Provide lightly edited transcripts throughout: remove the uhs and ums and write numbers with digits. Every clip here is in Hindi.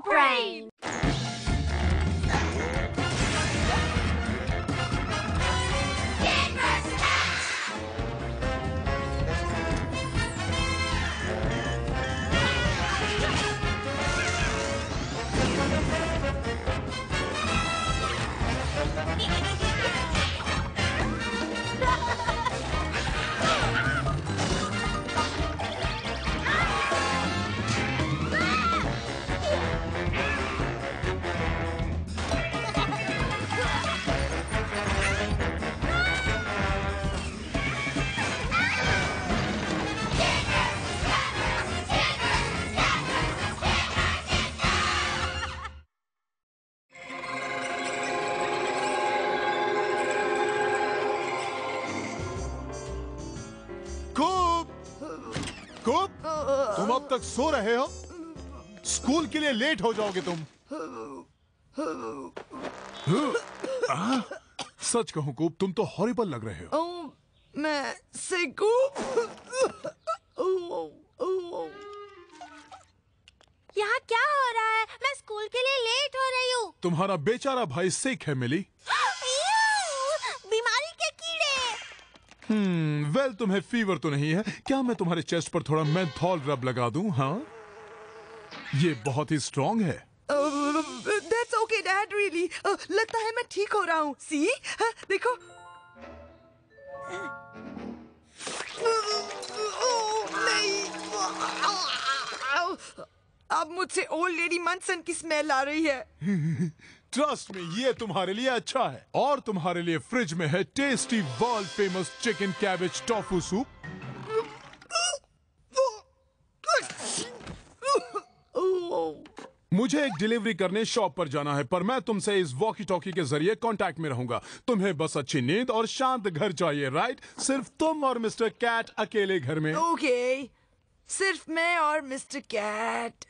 brain. कूप, तुम अब तक सो रहे हो? स्कूल के लिए लेट हो जाओगे तुम। सच कहूं कूप, तुम तो हॉरिबल लग रहे हो। मैं से कूप। यहाँ क्या हो रहा है? मैं स्कूल के लिए लेट हो रही हूँ। तुम्हारा बेचारा भाई सिक है मिली। बीमारी के कीड़े। वेल तुम्हें फीवर तो नहीं है। क्या मैं तुम्हारे चेस्ट पर थोड़ा मेंथॉल रब लगा दूं? हाँ, ये बहुत ही स्ट्रॉन्ग है। That's okay, Dad. Really, लगता है मैं ठीक हो रहा हूँ। See, देखो। नहीं, अब मुझसे ओल्ड लेडी मनसन की स्मेल आ रही है। ट्रस्ट में, ये तुम्हारे लिए अच्छा है। और तुम्हारे लिए फ्रिज में है tasty world famous chicken cabbage tofu soup. मुझे एक डिलीवरी करने शॉप पर जाना है, पर मैं तुमसे इस वॉकी टॉकी के जरिए कांटेक्ट में रहूंगा। तुम्हें बस अच्छी नींद और शांत घर चाहिए, राइट? सिर्फ तुम और मिस्टर कैट अकेले घर में। ओके, सिर्फ मैं और मिस्टर कैट।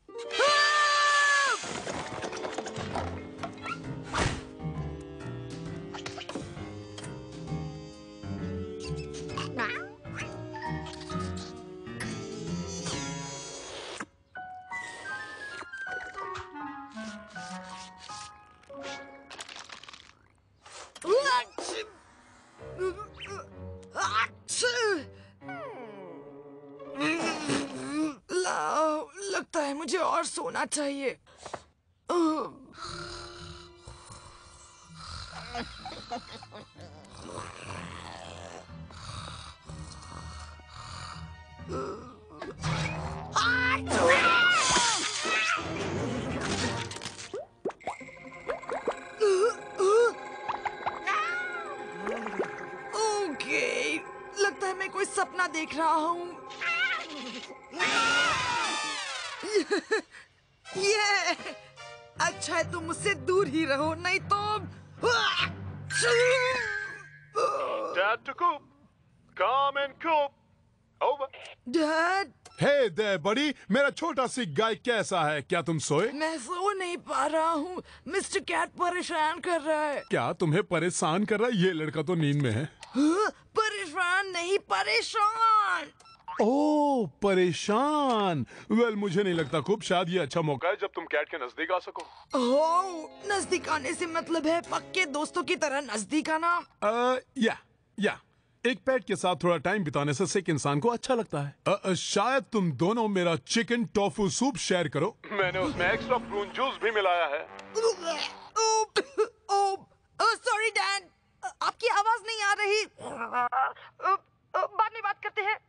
लगता है मुझे और सोना चाहिए। ओके, लगता है मैं कोई सपना देख रहा हूँ। ये अच्छा है तुम मुझसे दूर ही रहो, नहीं तो। Dad to Coop. Come and Coop. Over. Dad, Hey there, buddy. मेरा छोटा सी गाय कैसा है? क्या तुम सोए? मैं सो नहीं पा रहा हूँ। मिस्टर कैट परेशान कर रहा है। क्या तुम्हें परेशान कर रहा है? ये लड़का तो नींद में है। परेशान नहीं, परेशान। ओह, परेशान। वेल, मुझे नहीं लगता खूब, शायद ये अच्छा मौका है जब तुम कैट के नजदीक आ सको। ओह, नजदीक आने से मतलब है पक्के दोस्तों की तरह नजदीक आना। या एक पेट के साथ थोड़ा टाइम बिताने से सिक इंसान को अच्छा लगता है। शायद तुम दोनों मेरा चिकन टोफू सूप शेयर करो। मैंने उसमें एक्स्ट्रा प्रून जूस भी मिलाया है। सॉरी डैड, आपकी आवाज नहीं आ रही। बाद में बात करते हैं।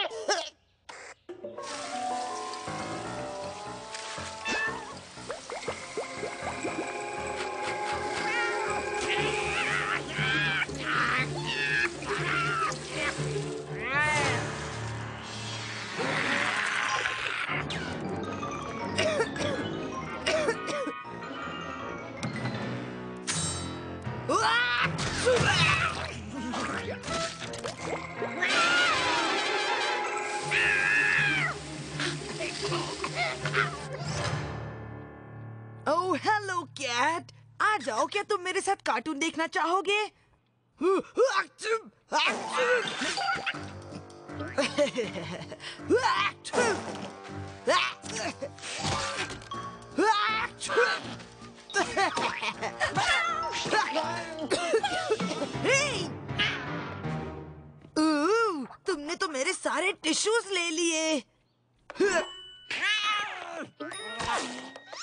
ओह हेलो कैट, आ जाओ। क्या तुम मेरे साथ कार्टून देखना चाहोगे?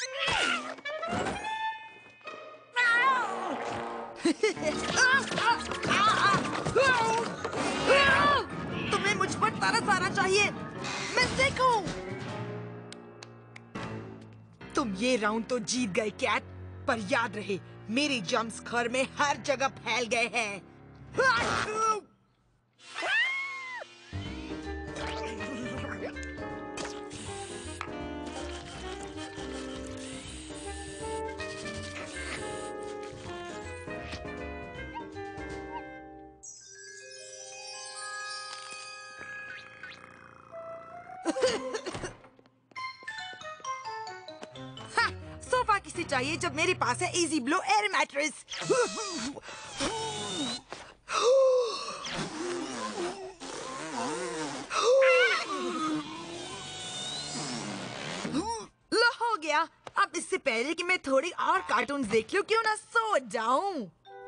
तुम्हें मुझ पर तरस आना चाहिए। मैं देखूं। तुम ये राउंड तो जीत गए कैट, पर याद रहे मेरे जम्प्स घर में हर जगह फैल गए हैं। सोफा किसे चाहिए जब मेरे पास है इजी ब्लो एयर मैट्रेस। लो हो गया। अब इससे पहले कि मैं थोड़ी और कार्टून देख लूं, क्यों ना सो जाऊं।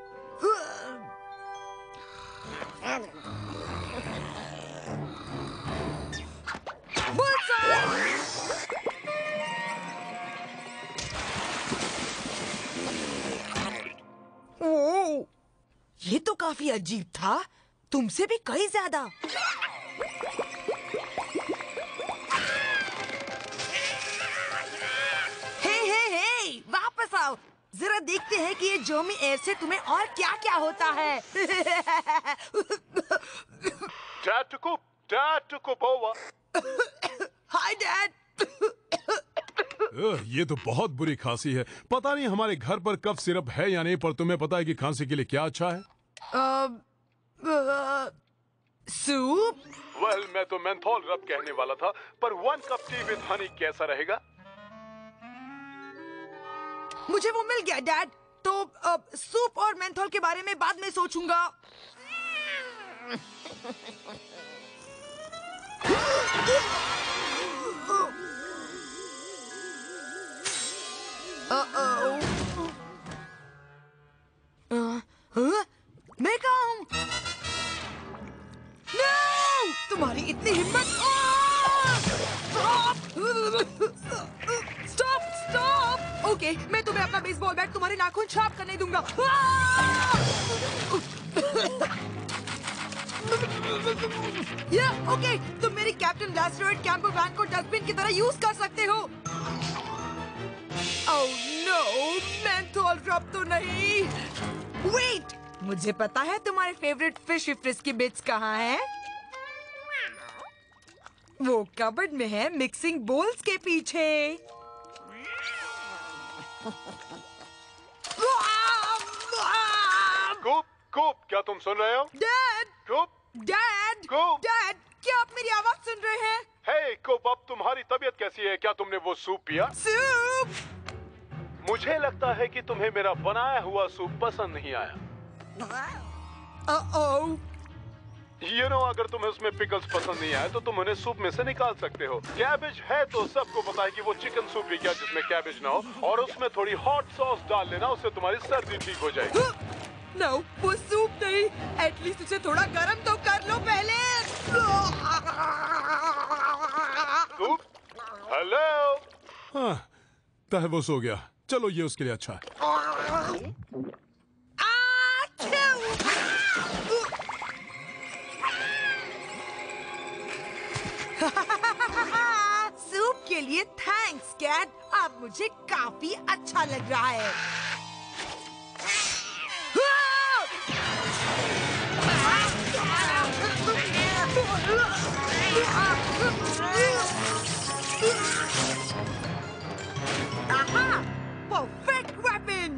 ओह, ये तो काफी अजीब था, तुमसे भी कहीं ज्यादा। हे, वापस आओ। जरा देखते हैं कि ये जोमी एयर से तुम्हें और क्या-क्या होता है। Hi dad. ये तो बहुत बुरी खांसी है। पता नहीं हमारे घर पर कफ सिरप है या नहीं, पर तुम्हें पता है कि खांसी के लिए क्या अच्छा है? सूप? वेल, मैं तो मेंथोल रब कहने वाला था, पर 1 कप टी विद हनी कैसा रहेगा? मुझे वो मिल गया डैड। तो सूप और मेंथोल के बारे में बाद में सोचूंगा। मैं कहाँ हूँ? No! तुम्हारी इतनी हिम्मत! स्टॉप! ओके, मैं तुम्हें अपना बेसबॉल बैट तुम्हारे नाखून छाप करने दूंगा। या ओके, तुम मेरी कैप्टन लैस्ट्रोइड कैंपर वैन को डस्टबिन की तरह यूज कर सकते हो। ओह नो, मेंथोल रब तो नहीं। वेट, मुझे पता है तुम्हारे फेवरेट फिश फ्रिस्की बिट्स कहाँ हैं। वो कबर्ड में है, मिक्सिंग बोल्स के पीछे। कूप, क्या तुम सुन रहे हो? डैड, कूप, क्या आप मेरी आवाज सुन रहे हैं? हे कूप, अब तुम्हारी तबीयत कैसी है? क्या तुमने वो सूप पिया? सूप? मुझे लगता है कि तुम्हें मेरा बनाया हुआ सूप पसंद नहीं आया। You know, अगर तुम्हें उसमें पिकल्स पसंद नहीं आए तो तुम उन्हें सूप में से निकाल सकते हो। कैबेज है तो सबको पता है कि वो चिकन सूप ही क्या जिसमें कैबेज ना हो, और उसमें थोड़ी हॉट सॉस डाल लेना, उससे तुम्हारी सर्दी ठीक हो जाएगी। No, वो सूप नहीं। एटलीस्ट उसे थोड़ा गर्म तो कर लो पहले। हेलो। हाँ, तहवुस हो गया। चलो, ये उसके लिए अच्छा है। सूप के लिए थैंक्स कैट, अब मुझे काफी अच्छा लग रहा है। आहा, परफेक्ट वेपन।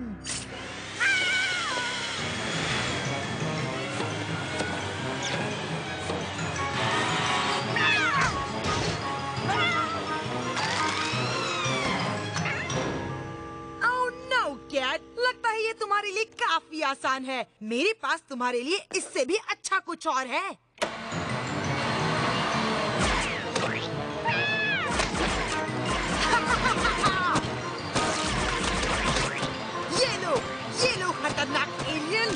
लगता है ये तुम्हारे लिए काफी आसान है। मेरे पास तुम्हारे लिए इससे भी अच्छा कुछ और है। ये लो खतरनाक एलियन।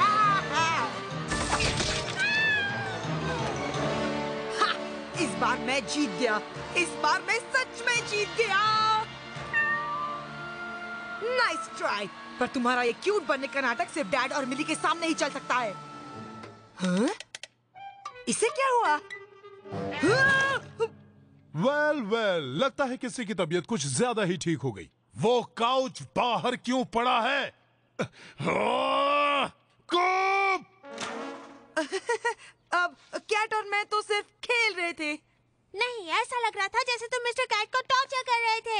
इस बार मैं मैं जीत गया। इस बार मैं सच में जीत गया। Nice try. पर तुम्हारा ये क्यूट बनने का नाटक सिर्फ डैड और मिली के सामने ही चल सकता है। हाँ? इसे क्या हुआ? वेल, लगता है किसी की तबीयत कुछ ज्यादा ही ठीक हो गई। वो काउच बाहर क्यों पड़ा है? कूप! अब कैट और मैं तो सिर्फ खेल रहे थे। नहीं, ऐसा लग रहा था जैसे तुम मिस्टर कैट को टॉर्चर कर रहे थे।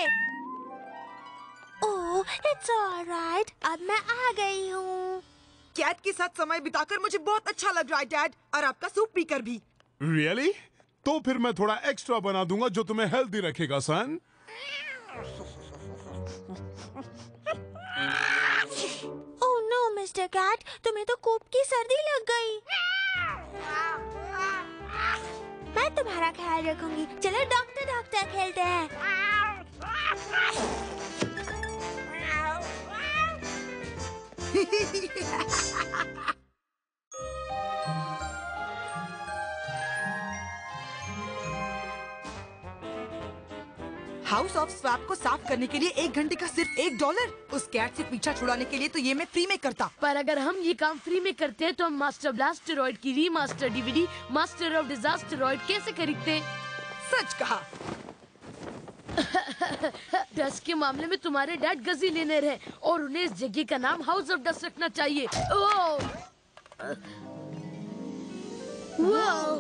Oh, it's alright. अब मैं आ गई हूँ। कैट के साथ समय बिताकर मुझे बहुत अच्छा लग रहा है डैड, और आपका सूप पीकर भी। रियली? तो फिर मैं थोड़ा एक्स्ट्रा बना दूंगा जो तुम्हें हेल्दी रखेगा son. Oh no mister cat, तुम्हें तो कूप की सर्दी लग गई। मैं तुम्हारा ख्याल रखूंगी। चलो डॉक्टर खेलते हैं। हाउस ऑफ स्वैप को साफ करने के लिए 1 घंटे का सिर्फ $1। उस कैट से पीछा छुड़ाने के लिए तो ये मैं फ्री में करता। पर अगर हम ये काम फ्री में करते हैं तो हम मास्टर ब्लास्टरॉइड की remaster DVD master of Disasteroid कैसे खरीदते? सच कहा। डस्ट के मामले में तुम्हारे डैड गजीलियनेयर हैं और उन्हें इस जगह का नाम हाउस ऑफ डस्ट रखना चाहिए। ओह! वाओ!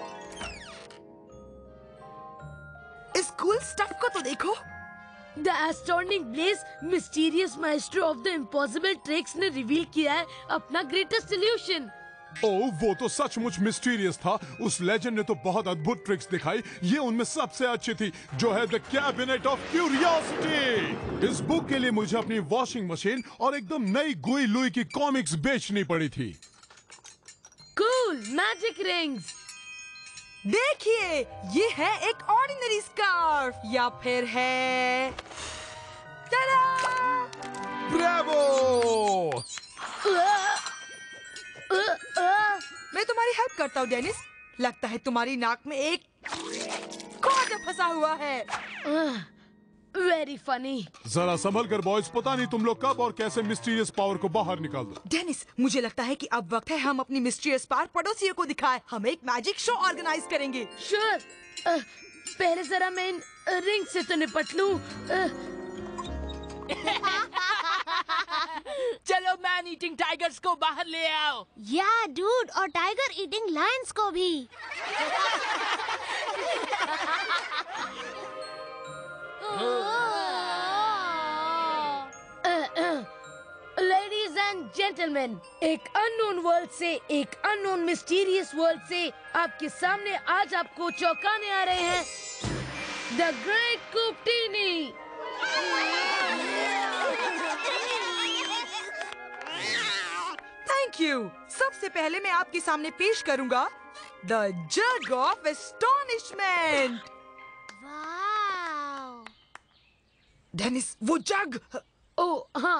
इस कूल स्टफ को तो देखो। The astounding Blaze mysterious maestro of the impossible tricks ने रिवील किया है अपना ग्रेटेस्ट सॉल्यूशन। ओह, वो तो सचमुच मिस्टीरियस था। उस लेजेंड ने तो बहुत अद्भुत ट्रिक्स दिखाई। ये उनमें सबसे अच्छी थी, जो है द कैबिनेट ऑफ क्यूरियोसिटी। इस बुक के लिए मुझे अपनी वॉशिंग मशीन और एकदम नई गुई लुई की कॉमिक्स बेचनी पड़ी थी। Cool magic rings. देखिए, ये है एक ऑर्डिनरी स्कार्फ या फिर है tada! ब्रावो! मैं तुम्हारी हेल्प करता हूँ डेनिस। लगता है तुम्हारी नाक में एक कौवा फंसा हुआ है। Very funny. जरा संभल कर बॉयज, पता नहीं तुम लोग कब और कैसे मिस्टीरियस पावर को बाहर निकाल दो। डेनिस, मुझे लगता है कि अब वक्त है हम अपनी मिस्टीरियस पावर पड़ोसियों को दिखाएं। हम एक मैजिक शो ऑर्गेनाइज करेंगे। श्योर। पहले जरा मैं इन रिंग से तो निपट लूं। चलो मैन ईटिंग टाइगर्स को बाहर ले आओ। या डूड, और टाइगर ईटिंग लायंस को भी। लेडीज एंड जेंटलमैन, एक अननोन वर्ल्ड से, एक अननोन मिस्टीरियस वर्ल्ड से आपके सामने आज आपको चौंकाने आ रहे हैं the great Kuptini. Thank you. सबसे पहले मैं आपके सामने पेश करूंगा the jug of astonishment. Wow! Dennis, वो जग। ओह हाँ।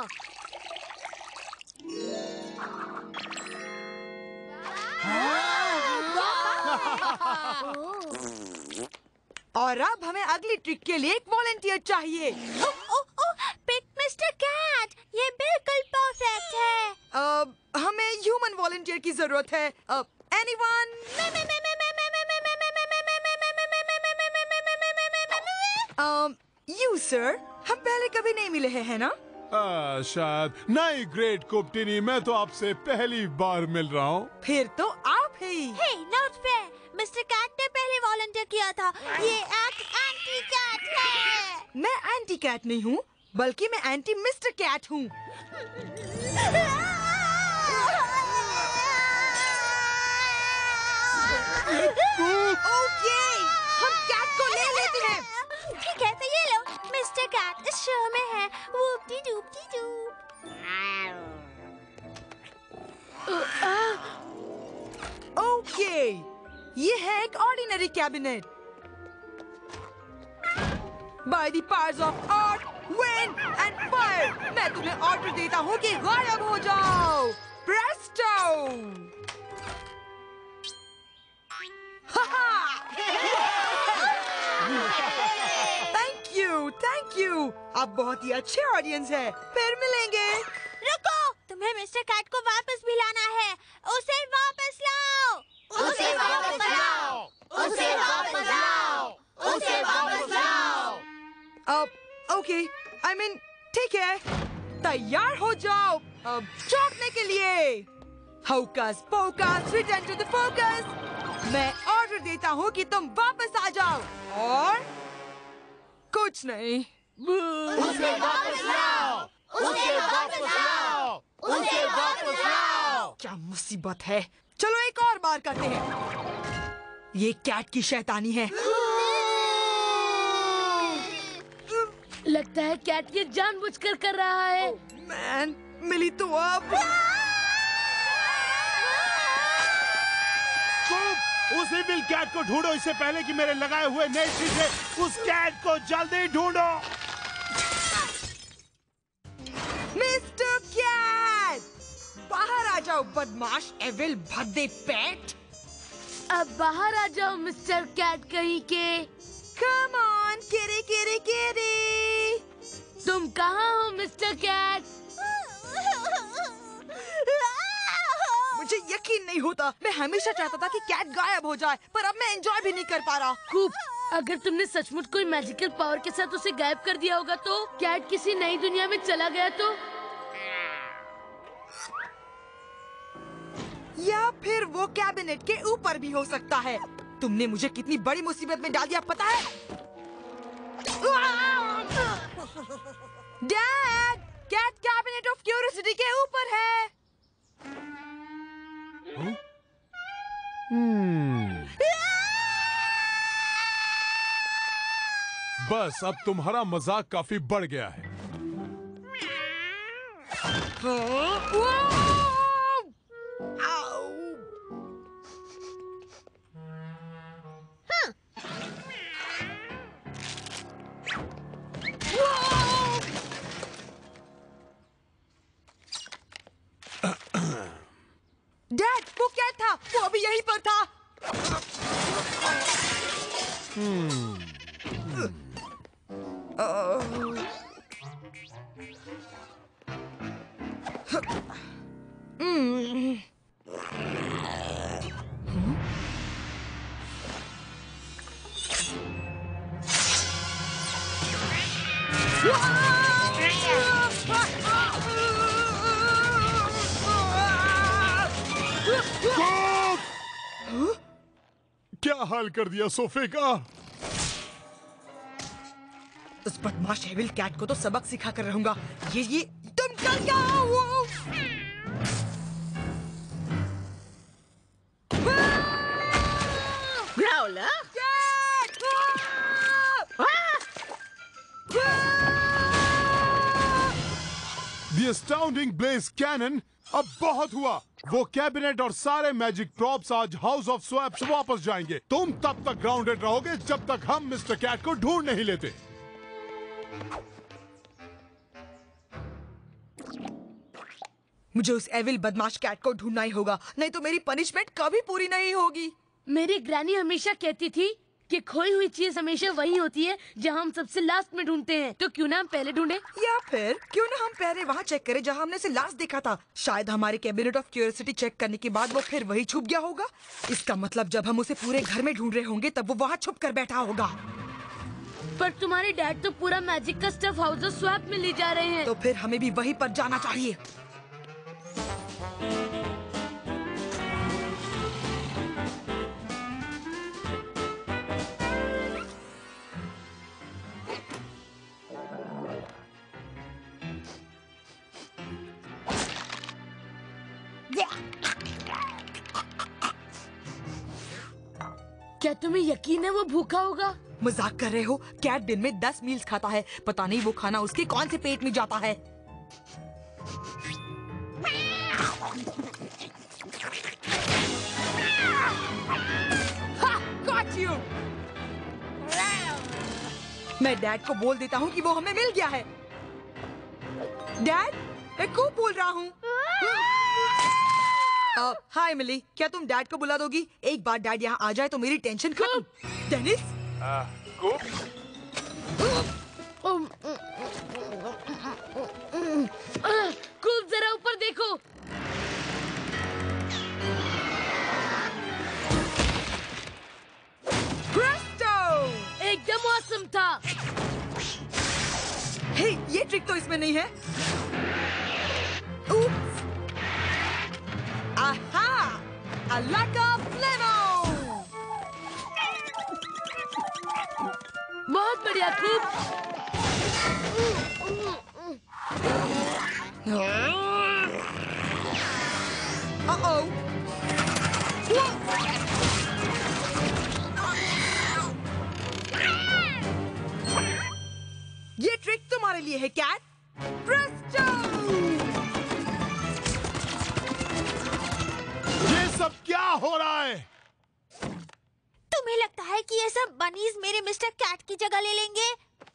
और अब हमें अगली ट्रिक के लिए एक वॉलंटियर चाहिए। पिक मिस्टर कैट, ये बिल्कुल परफेक्ट है। हमें ह्यूमन वॉलंटियर की जरूरत है। एनीवन? यू सर, हम पहले कभी नहीं मिले हैं ना? शायद नहीं। ग्रेट कुप्टीनी, मैं तो आपसे पहली बार मिल रहा हूँ। फिर तो आप ही। Hey, not fair. Mister cat ने पहले वॉलंटियर किया था। ये एक्ट एंटी कैट है। मैं एंटी कैट नहीं हूँ, बल्कि मैं एंटी मिस्टर कैट हूँ। ओके, हम कैट को ले लेते हैं। ठीक है, तो ये लो, मिस्टर कैट इस शो में है। Whoopty doopty doop. ओके, ये है एक ordinary cabinet. By the powers of earth, wind and fire, मैं तुम्हें ऑर्डर देता हूँ कि गायब हो जाओ। प्रेस्टो! आप बहुत ही अच्छे ऑडियंस है। फिर मिलेंगे। रुको, तुम्हें मिस्टर कैट को वापस भी लाना है। उसे वापस लाओ। उसे वापस लाओ। उसे वापस लाओ। उसे वापस लाओ। अब ओके, आई मीन ठीक है, तैयार हो जाओ अब चौंकने के लिए। Hocus pocus, return to the focus. मैं ऑर्डर देता हूँ कि तुम वापस आ जाओ और कुछ नहीं। उसे वापस लाओ। उसे वापस लाओ। उसे वापस लाओ। क्या मुसीबत है। चलो एक और बार करते हैं। ये कैट की शैतानी है। लगता है कैट ये जानबूझकर कर रहा है। मैन, मिली तो अब। उस इविल कैट को ढूंढो इससे पहले कि मेरे लगाए हुए नए शीशे उस कैट को जल्दी ढूंढो। मिस्टर कैट, बाहर आ जाओ बदमाश एविल भद्दे पेट। अब बाहर आ जाओ मिस्टर कैट कहीं के। कम ऑन केरे केरे केरे। तुम कहाँ हो मिस्टर कैट? मुझे यकीन नहीं होता। मैं हमेशा चाहता था कि कैट गायब हो जाए, पर अब मैं एंजॉय भी नहीं कर पा रहा। कूप, अगर तुमने सचमुच कोई मैजिकल पावर के साथ उसे गायब कर दिया होगा तो कैट किसी नई दुनिया में चला गया तो? या फिर वो कैबिनेट के ऊपर भी हो सकता है। तुमने मुझे कितनी बड़ी मुसीबत में डाल दिया पता है? Dad, cat cabinet of curiosity के ऊपर है। बस अब तुम्हारा मजाक काफी बढ़ गया है। डैड, वो क्या था? वो अभी यहीं पर था। क्या हाल कर दिया सोफे का? उस बदमाश एविल कैट को तो सबक सिखा कर रहूंगा। ये तुम कर क्या हो? Growler, The Astounding Blaze Cannon। अब बहुत हुआ। वो कैबिनेट और सारे मैजिक प्रॉप्स आज हाउस ऑफ स्वैप्स वापस जाएंगे। तुम तब तक ग्राउंडेड रहोगे जब तक हम मिस्टर कैट को ढूंढ नहीं लेते। मुझे उस एविल बदमाश कैट को ढूंढना ही होगा, नहीं तो मेरी पनिशमेंट कभी पूरी नहीं होगी। मेरी ग्रैनी हमेशा कहती थी कि खोई हुई चीज हमेशा वही होती है जहां हम सबसे लास्ट में ढूंढते हैं। तो क्यों ना हम पहले ढूंढे? या फिर क्यों ना हम पहले वहाँ चेक करें जहाँ हमने उसे लास्ट देखा था। शायद हमारे कैबिनेट ऑफ क्यूरियोसिटी चेक करने के बाद वो फिर वही छुप गया होगा। इसका मतलब जब हम उसे पूरे घर में ढूंढ रहे होंगे तब वो वहाँ छुप कर बैठा होगा। पर तुम्हारे डैड तो पूरा मैजिक का स्टफ हाउस ऑफ स्वैप में ले जा रहे हैं। तो फिर हमें भी वहीं पर जाना चाहिए। क्या तुम्हें यकीन है वो भूखा होगा? मजाक कर रहे हो? कैट दिन में 10 मील्स खाता है। पता नहीं वो खाना उसके कौन से पेट में जाता है। Got you! मैं डैड को बोल देता हूँ कि वो हमें मिल गया है। डैड, मैं खूब बोल रहा हूँ। हाय मिली, क्या तुम डैड को बुला दोगी? एक बार डैड यहाँ आ जाए तो मेरी टेंशन खत्म। डेनिस, था। हे, ये ट्रिक तो इसमें नहीं है। Oops. आहा! अलाका फ्लेमो! बहुत बढ़िया कूप। Uh-oh. ये ट्रिक तुम्हारे लिए है कैट। प्रेस्टो! ये सब क्या हो रहा है? तुम्हें लगता है कि ये सब बनीज मेरे मिस्टर कैट की जगह ले लेंगे?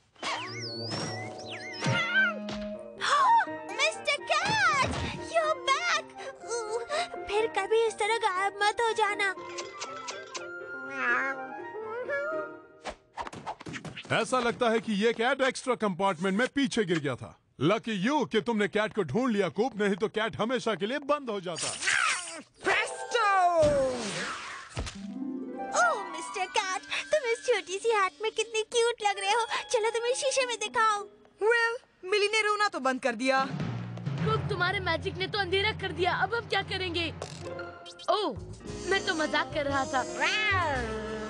Mister cat, you back! फिर कभी इस तरह गायब मत हो जाना। ऐसा लगता है कि ये कैट एक्स्ट्रा कंपार्टमेंट में पीछे गिर गया था। लकी यू कि तुमने कैट को ढूंढ लिया कूप, नहीं तो कैट हमेशा के लिए बंद हो जाता। प्रेस्टो! ओह मिस्टर कैट, तुम इस छोटी सी हैट में कितनी क्यूट लग रहे हो। चलो तुम्हें शीशे में दिखाओ। Well, मिली ने रोना तो बंद कर दिया। कूप, तुम्हारे मैजिक ने तो अंधेरा कर दिया। अब हम क्या करेंगे? ओह, मैं तो मजाक कर रहा था।